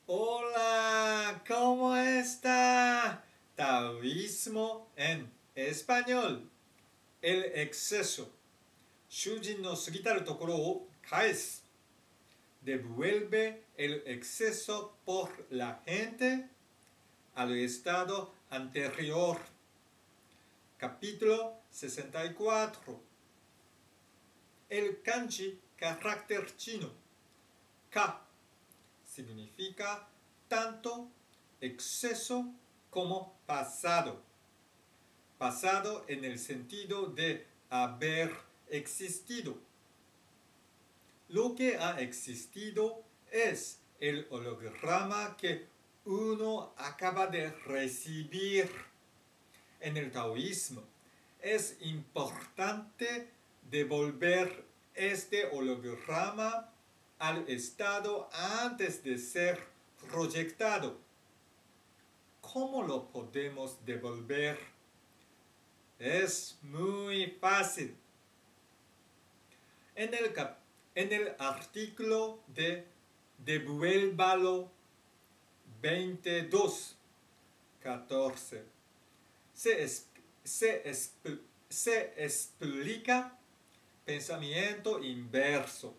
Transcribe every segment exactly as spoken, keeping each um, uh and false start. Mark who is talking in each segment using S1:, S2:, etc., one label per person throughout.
S1: Hola, ¿cómo está? Taoísmo en español. El exceso. 囚人の過ぎたるところを返す。Devuelve el exceso por la gente al estado anterior. Capítulo sesenta y cuatro. El kanji carácter chino. Ka significa tanto, exceso como pasado. Pasado en el sentido de haber existido. Lo que ha existido es el holograma que uno acaba de recibir. En el taoísmo es importante devolver este holograma al estado antes de ser proyectado. ¿Cómo lo podemos devolver? Es muy fácil. En el, cap en el artículo de Devuélvalo veintidós catorce se, es se, expl se explica pensamiento inverso.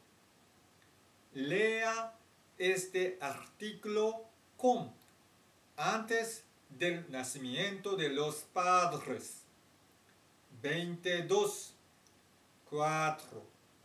S1: Lea este artículo con antes del nacimiento de los padres. veintidós cuatro.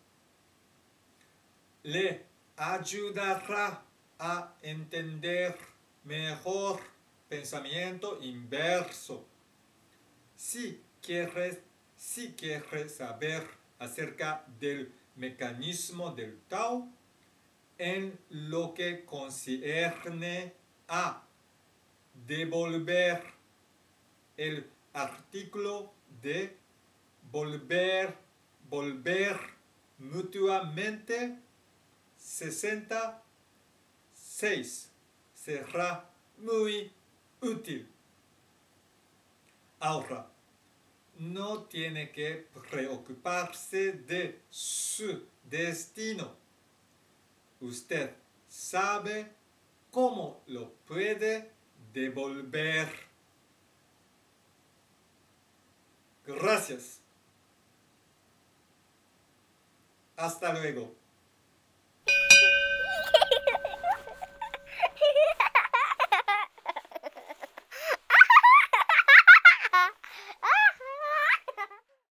S1: Le ayudará a entender mejor pensamiento inverso. Si quieres, si quieres saber acerca del mecanismo del Tao, en lo que concierne a devolver, el artículo de volver, volver mutuamente sesenta y seis será muy útil. Ahora, no tiene que preocuparse de su destino. Usted sabe cómo lo puede devolver. Gracias. Hasta luego.